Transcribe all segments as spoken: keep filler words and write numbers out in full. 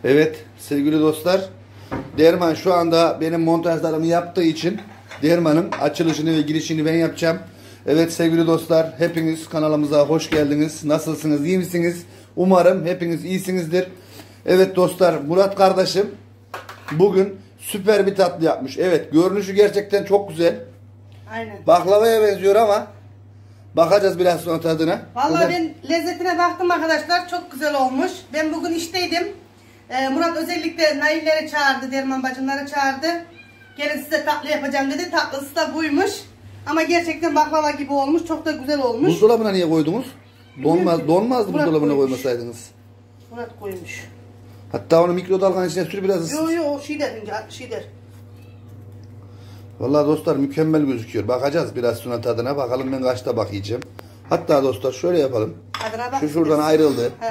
Evet sevgili dostlar, Derman şu anda benim montajlarımı yaptığı için Derman'ın açılışını ve girişini ben yapacağım. Evet sevgili dostlar, hepiniz kanalımıza hoş geldiniz. Nasılsınız, iyi misiniz? Umarım hepiniz iyisinizdir. Evet dostlar, Murat kardeşim bugün süper bir tatlı yapmış. Evet, görünüşü gerçekten çok güzel. Aynen. Baklavaya benziyor ama bakacağız biraz sonra tadına. Vallahi ben lezzetine baktım arkadaşlar, çok güzel olmuş. Ben bugün işteydim. Ee, Murat özellikle Nailleri çağırdı, Derman bacımları çağırdı. Gelin size tatlı yapacağım dedi. Tatlısı da buymuş. Ama gerçekten baklava gibi olmuş, çok da güzel olmuş. Buzdolabına niye koydunuz? Donmaz, donmazdı buzdolabına koymasaydınız. Murat koymuş. Hatta onu mikrodalganın içine sür biraz ısıt. Yo yo o şey der, şey der. Vallahi dostlar mükemmel gözüküyor. Bakacağız biraz sonra tadına. Bakalım ben kaçta bak yiyeceğim. Hatta dostlar şöyle yapalım. Şu şuradan ayrıldı. He.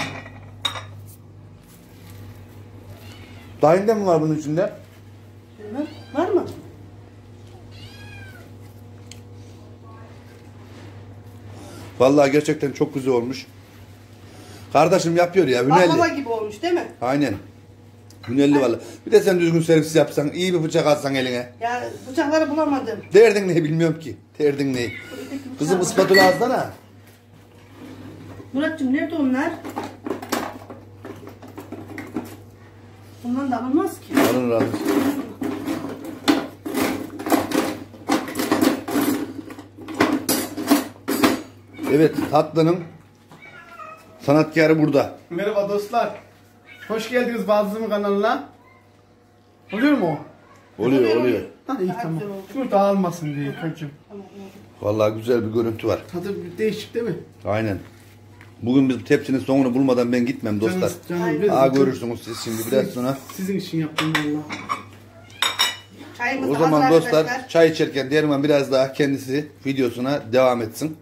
Dahinde mi var bunun içinde? Bilmem. Var mı? Vallahi gerçekten çok güzel olmuş. Kardeşim yapıyor ya. Hünelli. Baklava gibi olmuş değil mi? Aynen. Hünelli vallahi. Bir de sen düzgün servis yapsan, iyi bir bıçak alsan eline. Ya bıçakları bulamadım. Derdin ne bilmiyorum ki. Derdin ne? Kızım ıspatula alsana. Muratcığım nerede onlar? Bundan da alınmaz ki. Alın alın. Evet, tatlının sanatkarı burada. Merhaba dostlar. Hoş geldiniz Bazım'ın kanalına. Oluyor mu o? Oluyor, oluyor. oluyor. Ha, iyi tamam. Şunu dağılmasın diye kaçım. Vallahi güzel bir görüntü var. Tadı değişik değil mi? Aynen. Bugün biz tepsinin sonunu bulmadan ben gitmem dostlar. Canım, canım, Aa görürsünüz siz şimdi sizin, biraz sonra. Sizin için yaptım valla. O zaman dostlar arkadaşlar, çay içerken Derman biraz daha kendisi videosuna devam etsin.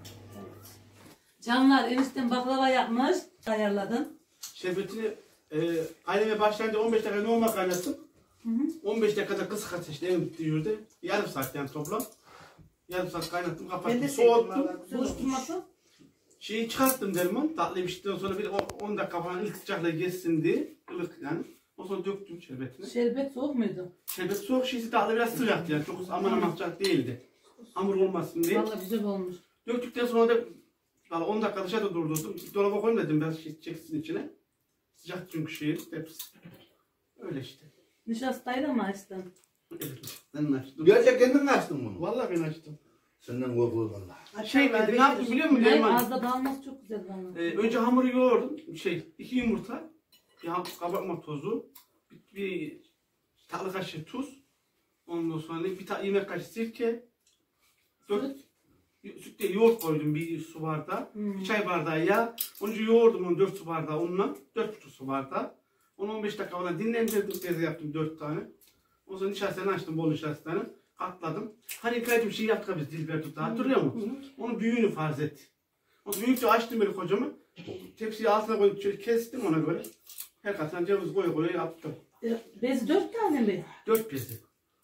Canlar enişten baklava yapmış. Ayarladın. Şerbetini e, kaynamaya başlayınca on beş dakika normal kaynattım. Hı hı. on beş dakikada kısık ateşte en bittiği yarım saat yani toplam. Yarım saat kaynattım, kapattım, soğuttum. Buluşturması? Şeyi çıkarttım Derman. Tatlı piştikten sonra bir on dakika falan ilk sıcaklığı geçsin diye. Ilık yani. O sonra döktüm şerbetini. Şerbet soğuk muydu? Şerbet soğuk, şeysi tatlı biraz sıcaktı yani. Çok aman aman sıcak değildi. Hamur olmasın diye. Vallahi güzel olmuş. Döktükten sonra da yani on dakika dışarıda durdurdum. Dolaba koyayım dedim biraz şey çeksin içine. Sıcak çünkü şey hepsi. Öyle işte. Nişastayı da mı açtın? Evet. Ben açtım. Gerçek kendin mi açtın bunu? Vallahi ben açtım. Senden korkulur vallahi. Şey ben ne yaptım biliyor musun? Hayır, ağızda dağılması çok güzel bana. Ee, önce hamuru yoğurdum. Şey iki yumurta, bir kabartma tozu, bir, bir tatlı kaşığı tuz, ondan sonra bir ta yemek kaşığı sirke, dört sütte yoğurt koydum bir su bardağı, hmm. bir çay bardağı yağ, onca yoğurdum onu dört su bardağı unla, dört buçuk su bardağı. Onu on beş dakika falan dinlendirdim, beze yaptım dört tane. Ondan sonra nişastanı açtım, bol nişastanı, katladım. Hani kaydı bir şey yaptık biz Dilber tuttu, hatırlıyor musun? Onun büyüğünü farz et. O büyükçe açtım böyle kocamı, tepsiyi altına koyup şöyle kestim ona göre. Her katına ceviz koya koya yaptım. Bezi dört tane mi? Dört bezi.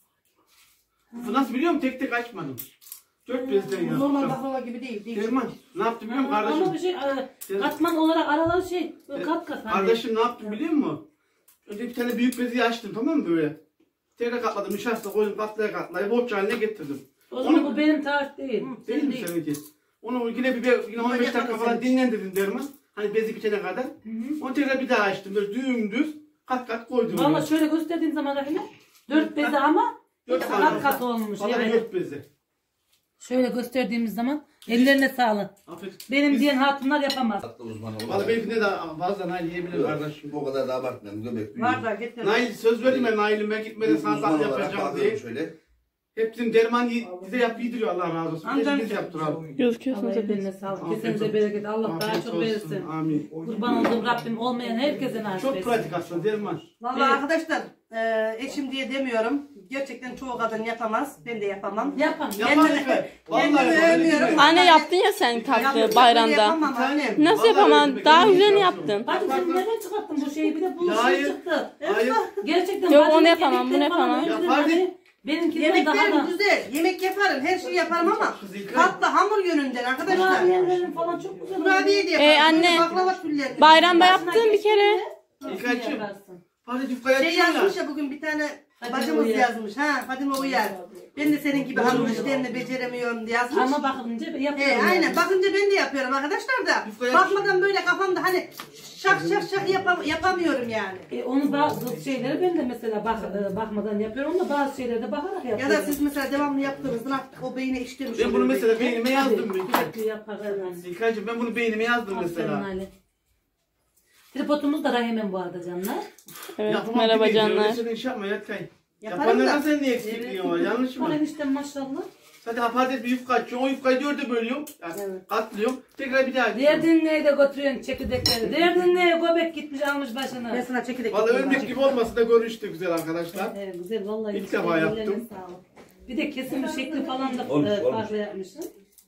Bu nasıl biliyor musun? Tek tek açmadım. Dört bezden yaptım. Normal baklava gibi değil. değil. Derman ne yaptım biliyor musun kardeşim? Ama bir şey katman olarak araları şey kat kat. Kardeşim ne yaptım biliyor musun? Önce bir tane büyük beziyi açtım, tamam mı böyle? Tekrar katladım, nişasta koydum, katlaya katlayıp borç haline getirdim. O zaman Onu, bu benim tarif değil. Hı, değil mi seninki? Onu yine bir yine on beş dakika falan dinlendirdim Derman. Hani bezi bitene kadar. Hı hı. Onu tekrar bir daha açtım, böyle dümdüz kat kat koydum. Valla şöyle gösterdiğim zaman da dört bezi ama dört kat kat olmuş. Evet. Dört bezi. Şöyle gösterdiğimiz zaman ellerine sağlık. Afiyet. Benim Biz... diyen hatunlar yapamaz. Tatlı uzmanı olur. Valla benimki de fazla Nail yiyebilir kardeşim. O kadar da abartmayalım. Göbek var da getir. Nail söz verdim ben Nail'im ben gitmeden sana tatlı yapacağım diye. Şöyle. Hepsinin Derman bize yap yediriyor, Allah razı olsun. Amcam biz yaptıralım. Gözüküyorsunuz da eline sağlık. Kesinize bereket. Allah Afiyet daha çok olsun. Verirsin. Amin. Kurban olduğum Rabbim olmayan herkese nasip etsin. Çok pratik aslında Derman. Valla evet. Arkadaşlar e, eşim diye demiyorum. Gerçekten çoğu kadın yapamaz. Ben de yapamam. Yapamam. Kendimi, kendimi övmüyorum. Anne yaptın ya sen tatlı bayramda. Nasıl yapamam? Daha güzel yaptın. Hadi sen nereden çıkarttın bu şeyi? Bir de bu şey çıktı. Hayır. Gerçekten. Yok onu yapamam, bunu yapamam. Yemeklerim daha güzel. Yemek yaparım. Her şeyi yaparım ama tatlı hamur yönünden arkadaşlar. Kurabiyelerim falan çok güzel. Kurabiye de yaparım. Ee, anne. Bayramda yaptın bir kere. İlkay'cığım. Fadime yufkayı Şey açıyorlar. yazmış ya bugün bir tane Fadime bacımız Uyar. yazmış. Ha Fadime Uyar. Ben de senin gibi hanım işlerini beceremiyorum diye yazmış. Ama bakınca yapıyorum. He, aynen bakınca ben de yapıyorum arkadaşlar da. Yufkayı Bakmadan böyle kafamda hani şak şak şak yapam yapamıyorum yani. E, onu bazı şeyleri ben de mesela bak, e, bakmadan yapıyorum ama bazı şeyleri de bakarak Ya yapıyorum. da siz mesela devamlı yaptığınızda artık o beyine işlemiş. Ben bunu oluyor mesela belki. beynime yazdım. Sürekli yaparım. İlkay'cığım ben bunu beynime yazdım Aferin mesela. Ali. Tripodumuz da Rahim'in bu arada canlar. Evet, Yapamam merhaba gibi diyor. canlar. Sen iş yapma Yatkay. Yaparım Yapanlardan da. senin niye eksikliğin var? Yanlış Bak mı? eniştem maşallah. Zaten hapades bir yufka açıyorsun. O yufkayı dörde bölüyorsun. Yani Evet. katlıyorsun. Tekrar bir daha açıyorsun. Derdin neye de götürüyorsun çekirdekleri. Derdin neye göbek gitmiş almış başına. Ben sana çekirdek Valla yapayım, ölmek bak. gibi olması da görüştü güzel arkadaşlar. Evet güzel vallahi. İlk defa ellerine yaptım. sağlık. Bir de kesim bir şekli falan da Olmuş, e, olmuş. farklı yapmışsın.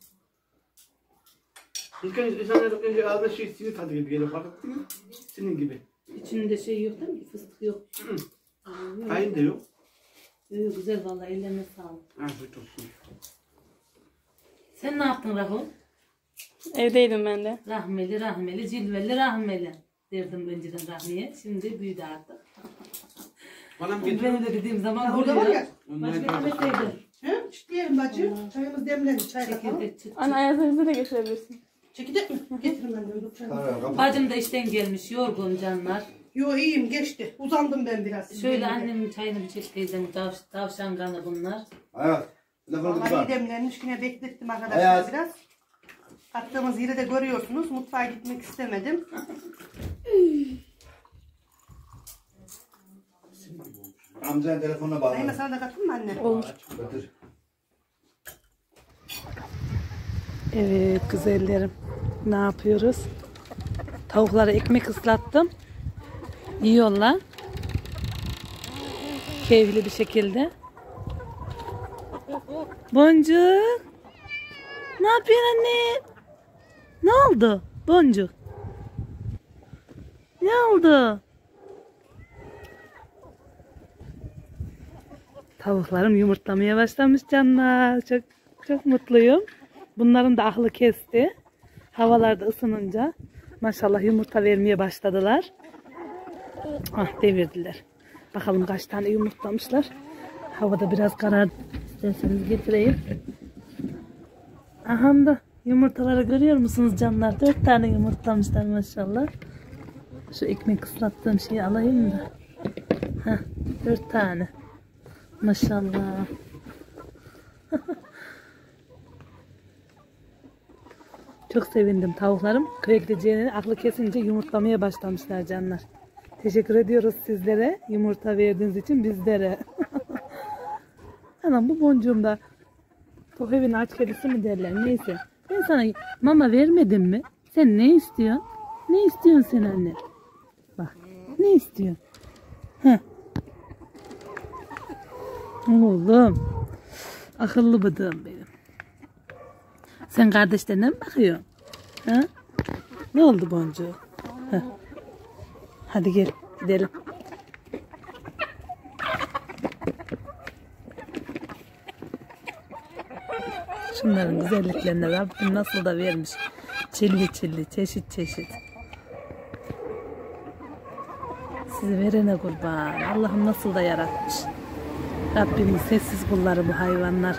İlk önce sen önce ağzına şey sinir tadı gibi geliyor. Fark ettin mi? Senin gibi. İçinde şey yok değil mi? Fıstık yok. Hı. Aa, yok. Kayın da yok. Yok, güzel vallahi ellerine sağlık. Afiyet olsun. Sen ne yaptın Rahul? Evdeydim ben de. Rahmeli rahmeli cilveli rahmeli derdim önceden Rahmiye. Şimdi büyüdü artık. Bana mı getirdin? Ben de dediğim zaman Ya orada var ya. Başka yemeseydi. He? İşleyelim bacı. Çayımız demlendi. Çay yapalım. Çekirdek çıt. Anne ayazlarınızı da geçirebilirsin. Çekirdek mi? Getirin ben de öyle çay. Tamam, kapat. Bacım da işten gelmiş yorgun canlar. Yo iyiyim geçti. Uzandım ben biraz. Şöyle annemin çayını bir çek teyzem tav, tavşan kanı bunlar. Hayat. Telefonu Vallahi tutar. demlenmiş yine beklettim arkadaşlar Hayat. biraz. Attığımız yeri de görüyorsunuz. Mutfağa gitmek istemedim. Amcanın telefonuna bağlı. Dayıma sana da katın mı anne? Olur. Götür. Evet güzellerim. Ne yapıyoruz? Tavuklara ekmek ıslattım. Yiyorlar. Keyifli bir şekilde. Boncuk. Ne yapıyorsun anne? Ne oldu? Boncuk. Ne oldu? Tavuklarım yumurtlamaya başlamış canlar. Çok çok mutluyum. Bunların da ahlı kesti. Havalarda ısınınca maşallah yumurta vermeye başladılar. Ah devirdiler. Bakalım kaç tane yumurtlamışlar. Havada biraz karardı. İsterseniz getireyim. Aha da yumurtaları görüyor musunuz canlar? Dört tane yumurtlamışlar maşallah. Şu ekmek ıslattığım şeyi alayım da. Heh, dört tane. Maşallah. Çok sevindim tavuklarım. Köye gideceğini aklı kesince yumurtlamaya başlamışlar canlar. Teşekkür ediyoruz sizlere. Yumurta verdiğiniz için bizlere. Anam bu boncuğum da bu evin aç kedisi mi derler neyse. Ben sana mama vermedim mi? Sen ne istiyorsun? Ne istiyorsun sen anne? Bak ne istiyorsun? Heh. Oğlum. Akıllı bıdığım benim. Sen kardeşlerine mi bakıyorsun? Ha? Ne oldu boncuğu? Ha. Hadi gel gidelim. Şunların güzelliklerine Rabbim nasıl da vermiş. Çilli çilli, çeşit çeşit. Sizi verene kurban. Allah'ım nasıl da yaratmış. Rabbimin sessiz kulları bu hayvanlar.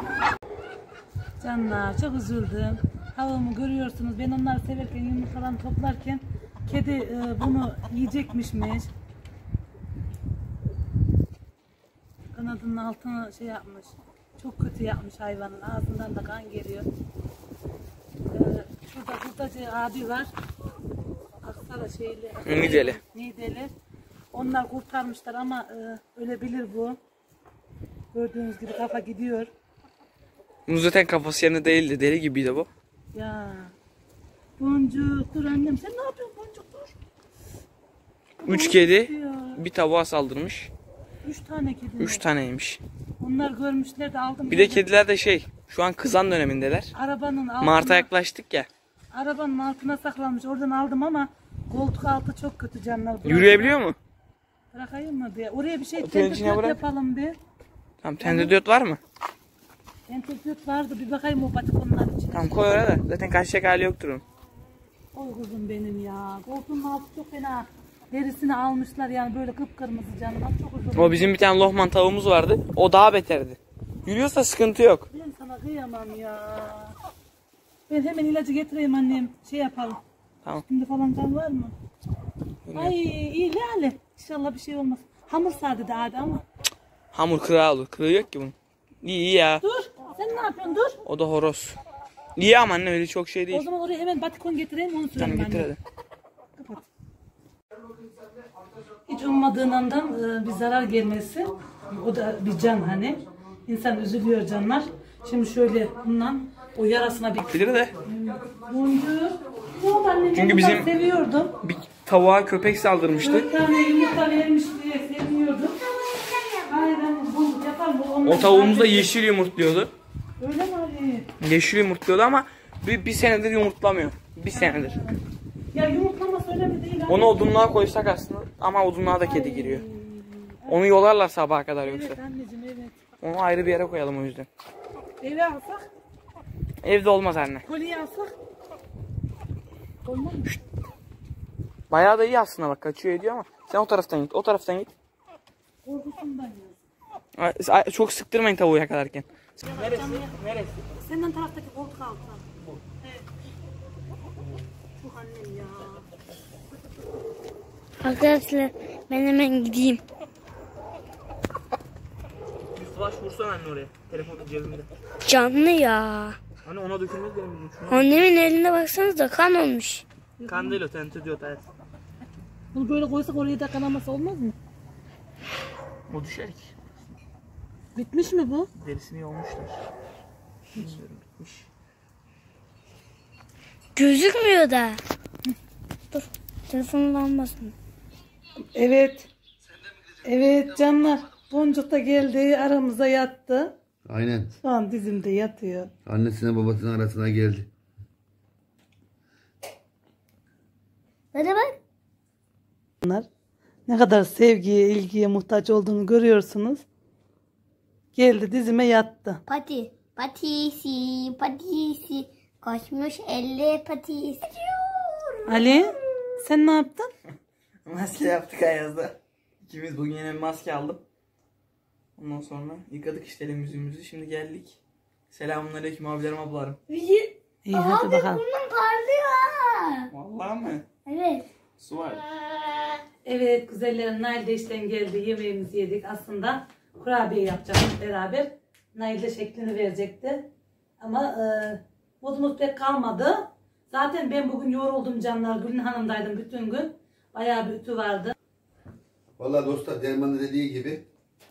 Canlar çok üzüldüm. Havamı görüyorsunuz. Ben onları severken yumurtadan toplarken kedi e, bunu yiyecekmişmiş. Kanadının altına şey yapmış. Çok kötü yapmış hayvanın. Ağzından da kan geliyor. Ee, şurada hurdacı abi var. Aksara şeyli. Nideli. Nideli. Onlar kurtarmışlar ama e, ölebilir bu. Gördüğünüz gibi kafa gidiyor. Bunun zaten kafası yerine değildi. Deli gibiydi bu. Ya. Boncuk dur annem. Sen ne yapıyorsun Boncuk dur. Üç kedi Ya. bir tavuğa saldırmış. Üç tane kedi. Üç taneymiş. Onlar görmüşler de aldım. Bir de geldim. kediler de şey şu an kızan dönemindeler. Arabanın altına, Mart'a yaklaştık ya. arabanın altına saklanmış. Oradan aldım ama koltuk altı çok kötü canlar. Bırak- Yürüyebiliyor mu? Bırakayım mı bir? Oraya bir şey Otelin içine tentürdüt bırak. yapalım bir. Tamam tendürdüt var mı? Tentürdüt vardı bir bakayım o batık onların içine. Tamam koy oraya da. Zaten kaçacak hali yoktur onun. Oy kuzum benim ya. Koltuğun altı çok fena. Derisini almışlar yani böyle kıpkırmızı canlar. Çok uzun. O bizim bir tane lohman tavuğumuz vardı. O daha beterdi. Yürüyorsa sıkıntı yok. Ben sana kıyamam ya. Ben hemen ilacı getireyim annem. Şey yapalım. Tamam. Şimdi falan kan var mı? Ay iyi Lale. İnşallah bir şey olmaz. Hamur sardı da abi ama. Hamur kırağı olur. Kırığı yok ki bunun. İyi iyi ya. Dur. Sen ne yapıyorsun? Dur. O da horoz. İyi ama anne öyle çok şey O değil. zaman oraya hemen batikon getireyim onu Tamam söyleyeyim getir anne. hadi. Kapat. Hiç ummadığın andan e, bir zarar gelmesi. O da bir can hani. İnsan üzülüyor canlar. Şimdi şöyle bundan o yarasına bir Bilir de. boncuğu. Yok anne Çünkü ben bizim- bizim... seviyordum. Bir tavuğa köpek saldırmıştı. Dört tane yumurta vermiş diye seviyordum. Aynen boncuk yapar mı? O tavuğumuz da yeşil yumurtluyordu. Öyle mi Ali? Yeşil yumurtluyordu ama bir, bir senedir yumurtlamıyor. Bir senedir. Ya yumurtlaması önemli değil. Onu odunluğa koysak aslında ama odunluğa da kedi giriyor. Onu yolarlar sabaha kadar yoksa. Evet anneciğim evet. Onu ayrı bir yere koyalım o yüzden. Eve alsak, Evde olmaz anne. kolye alsak. Olmaz mı? Bayağı da iyi aslında bak kaçıyor ediyor ama. Sen o taraftan git. O taraftan git. Korkusundan ya. Ay, ay, Çok sıktırmayın tavuğu yakalarken. Neresi? Neresi? Senden taraftaki koltuk altı. Evet. Çok annem ya. Arkadaşlar ben hemen gideyim. Bir flash vursana anne oraya. Telefonu cebimde. Canlı ya. Anne ona dökülmez benim bunu. Annemin eline baksanıza kan olmuş. Kan değil o tentü diyor hayat. Bunu böyle koysak oraya da kanaması olmaz mı? O düşer ki. Bitmiş mi bu? Derisini yolmuşlar. Bilmiyorum bitmiş. Gözükmüyor da. Dur. Telefonum almasın. Evet. Evet canlar. Boncuk da geldi aramıza yattı. Aynen. Şu an dizimde yatıyor. Annesine babasının arasına geldi. Hadi bak. Bunlar ne kadar sevgiye, ilgiye muhtaç olduğunu görüyorsunuz. Geldi dizime yattı. Pati. Patisi. Patisi. Koşmuş elle patisi. Ali sen ne yaptın? Maske yaptık Ayaz'da. İkimiz bugün yine bir maske aldım. Ondan sonra yıkadık işte elimizi yüzümüzü. Şimdi geldik. Selamünaleyküm abilerim ablarım. İyi. İyi hadi bakalım. Bunun parlıyor. Vallahi mı? Evet. Su var. Evet güzellerim Nail de işten geldi. Yemeğimizi yedik. Aslında kurabiye yapacaktık beraber. Nail de şeklini verecekti. Ama e, modumuz pek kalmadı. Zaten ben bugün yoruldum canlar. Gülün Hanım'daydım bütün gün. Bayağı bir ütü vardı. Vallahi dostlar Derman'ın dediği gibi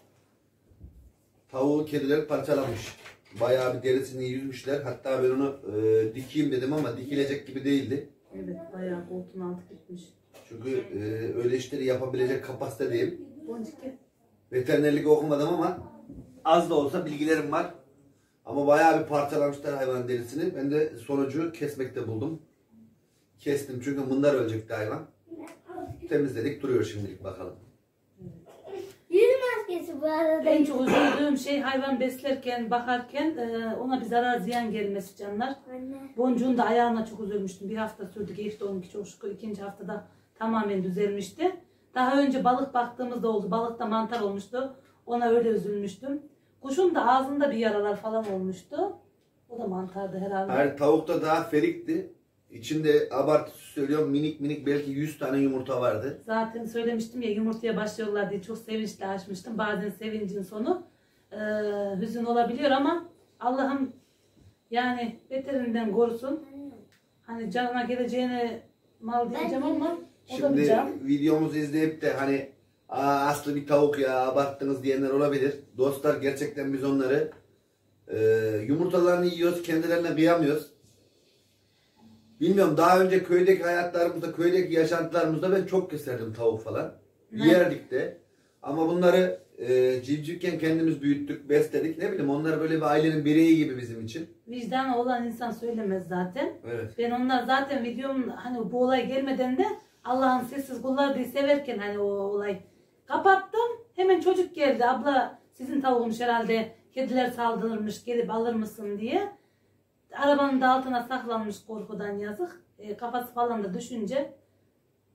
tavuğu kediler parçalamış. Bayağı bir derisini yüzmüşler. Hatta ben onu e, dikeyim dedim ama dikilecek gibi değildi. Evet bayağı koltuğun altı gitmiş. Çünkü e, öyle işleri yapabilecek kapasite değil. Boncuk Veterinerlik okumadım ama az da olsa bilgilerim var. Ama bayağı bir parçalamışlar hayvanın derisini. Ben de sonucu kesmekte buldum. Kestim çünkü mındar ölecekti hayvan. Temizledik duruyor şimdilik bakalım. Yüz maskesi bu arada. En çok üzüldüğüm şey hayvan beslerken, bakarken e, ona bir zarar ziyan gelmesi canlar. Anne. Boncuğun da ayağına çok üzülmüştüm. Bir hafta sürdü geçti onunki çok şükür. İkinci haftada tamamen düzelmişti. Daha önce balık baktığımızda oldu. Balıkta mantar olmuştu. Ona öyle üzülmüştüm. Kuşun da ağzında bir yaralar falan olmuştu. O da mantardı herhalde. Her tavukta daha ferikti. İçinde abartı söylüyorum minik minik belki yüz tane yumurta vardı. Zaten söylemiştim ya yumurtaya başlıyorlar diye çok sevinçle açmıştım. Bazen sevincin sonu e, hüzün olabiliyor ama Allah'ım yani beterinden korusun. Hani canına geleceğine mal diyeceğim ama o da bir Şimdi can. videomuzu izleyip de hani Aa, aslı bir tavuk ya abarttınız diyenler olabilir. Dostlar gerçekten biz onları e, yumurtalarını yiyoruz, kendilerine kıyamıyoruz. Bilmiyorum daha önce köydeki hayatlarımızda, köydeki yaşantılarımızda ben çok keserdim tavuk falan. Ne? Yerdik de. Ama bunları e, civcivken kendimiz büyüttük, besledik. Ne bileyim onlar böyle bir ailenin bireyi gibi bizim için. Vicdanı olan insan söylemez zaten. Evet. Ben onlar zaten videomun hani bu olay gelmeden de Allah'ın sessiz kulları diye severken hani o olay kapattım. Hemen çocuk geldi. Abla sizin tavuğunuz herhalde kediler saldırmış gelip alır mısın diye. Arabanın da altına saklanmış korkudan yazık. E, kafası falan da düşünce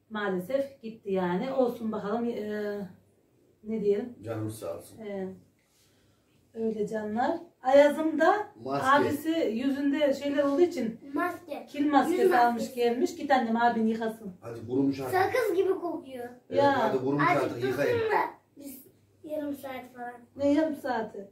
maalesef gitti yani. Olsun bakalım. Ee, ne diyelim? Canımız sağ olsun. Ee, öyle canlar. Ayaz'ın da Maske. abisi yüzünde şeyler olduğu için Maske. kil maskesi Yüz almış maskesi. gelmiş. Git annem abin yıkasın. Hadi kurumuş artık. Sakız gibi kokuyor. Evet, Ya. hadi kurumuş Azıcık artık dursun yıkayın. da biz yarım saat falan. Ne yarım saati?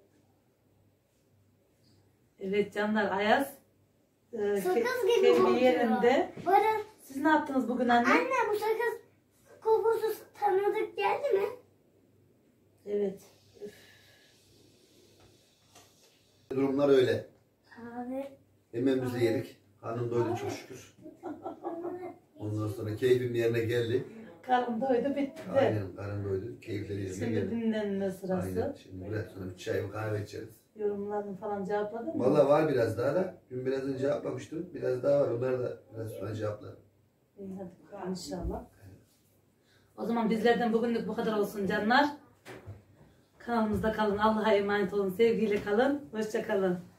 Evet canlar, Ayaz e, Sakız ke- gibi kendi kokuyor. yerinde. Bana Siz ne yaptınız bugün anne? anne bu sakız kokusu tanıdık geldi mi? Evet. Durumlar öyle. Abi. Yemeğimizi yedik. Karnım doydu çok şükür. Ondan sonra keyfim yerine geldi. Karnım doydu bitti de. Aynen karnım doydu. Keyifleri yerine Şimdi geldi. dinlenme sırası. Aynen. Şimdi buraya sonra bir çay bir kahve içeriz. Yorumlarını falan cevapladın mı? Valla var biraz daha da. Dün biraz önce cevaplamıştım. Biraz daha var. Onları da biraz sonra cevaplarım. İyi, hadi bakalım inşallah. O zaman bizlerden bugünlük bu kadar olsun canlar. Kanalımızda kalın. Allah'a emanet olun. Sevgiyle kalın. Hoşça kalın.